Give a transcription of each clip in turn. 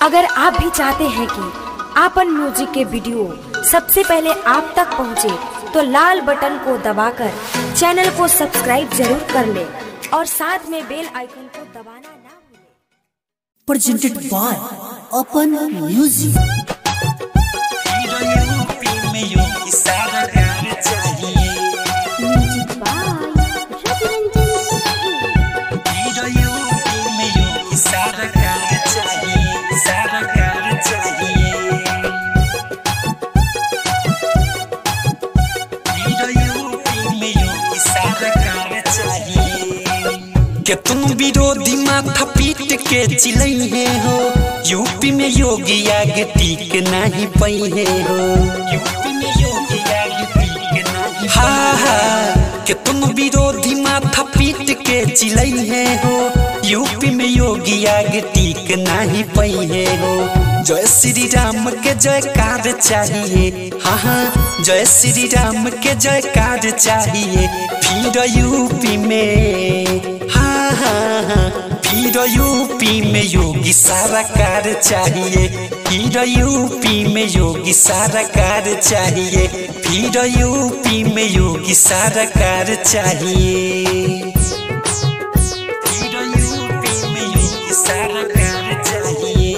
अगर आप भी चाहते हैं कि आपन म्यूजिक के वीडियो सबसे पहले आप तक पहुंचे, तो लाल बटन को दबाकर चैनल को सब्सक्राइब जरूर कर ले और साथ में बेल आइकन को दबाना ना भूलें। Presented by Apan music. के तुम विरोधी माथा पीट के चिल्लाए हो, यूपी में योगी आगे टिक नहीं पाई हो। यूपी में योगी आगे टिक नहीं। हाँ हाँ, के तुम विरोधी माथा पीट के चिल्लाए हो, यूपी में योगी आगे टिक नहीं पाई हो। जय श्री राम के जयकार चाहिए, हाँ हाँ जय श्री राम के जयकार चाहिए। फिर यूपी में फिर यूपी में योगी सरकार चाहिए। फिर यूपी में योगी सरकार चाहिए। फिर यूपी में योगी सरकार चाहिए। फिर यूपी में योगी सरकार चाहिए।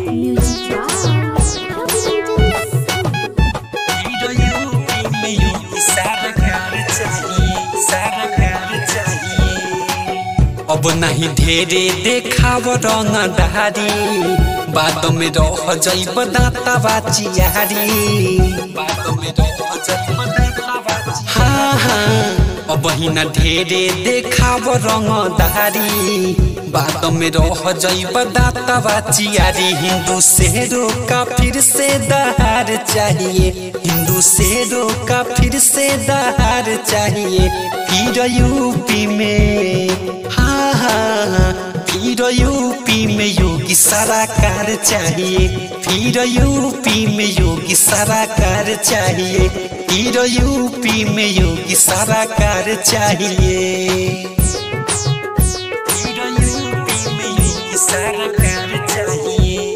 फिर यूपी में योगी सरकार चाहिए, सरकार चाहिए। अब नहीं ढेरे देखाव रंग डहारी, बाद में रह जाइब दाता बाचियारी। बाद में रह जाइब दाता बाचियारी। हाँ हाँ, अब ही न ढेरे देखाव रंग डहारी, बाद में रह जाइब दाता बाचियारी। हिंदू शेरों का फिर से दहार चाहिए। हिंदू शेरों का फिर से दहार चाहिए। फिर यूपी में फिर यूपी में योगी सरकार चाहिए। फिर यूपी में योगी सरकार चाहिए। फिर यूपी में योगी सरकार चाहिए। फिर यूपी में योगी सरकार चाहिए।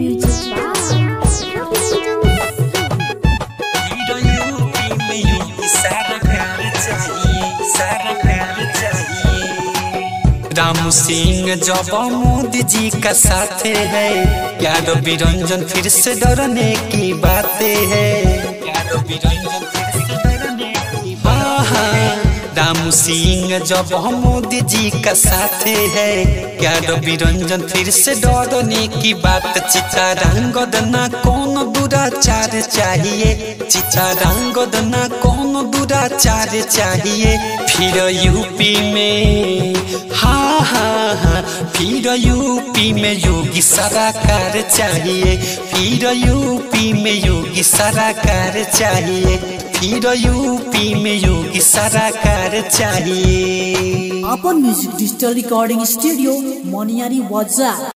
फिर यूपी में योगी सरकार चाहिए, सरकार चाहिए। राम सिंह जब मोदी जी का साथ है, यादव रंजन फिर से डरने की बातें है। यादव रंजन फिर से डरने की बातें। राम सिंह जब मोदी जी का साथ है, यादव रंजन फिर से डरने की बात। चित्तरंगद ना कौन दुराचार चाहिए। चित्तरंगद ना कौन दुराचार चाहिए। फिर यूपी में फिर यूपी में योगी सरकार चाहिए। फिर यूपी में योगी सरकार चाहिए। फिर यूपी में योगी सरकार चाहिए। Apan music digital recording studio Moniyari वाजा।